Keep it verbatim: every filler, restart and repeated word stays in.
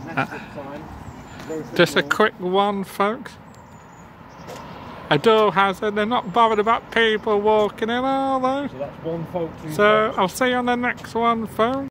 Uh, just a quick one, folks. A door hazard, they're not bothered about people walking in, are they? So that's one, folks. So I'll see you on the next one, folks.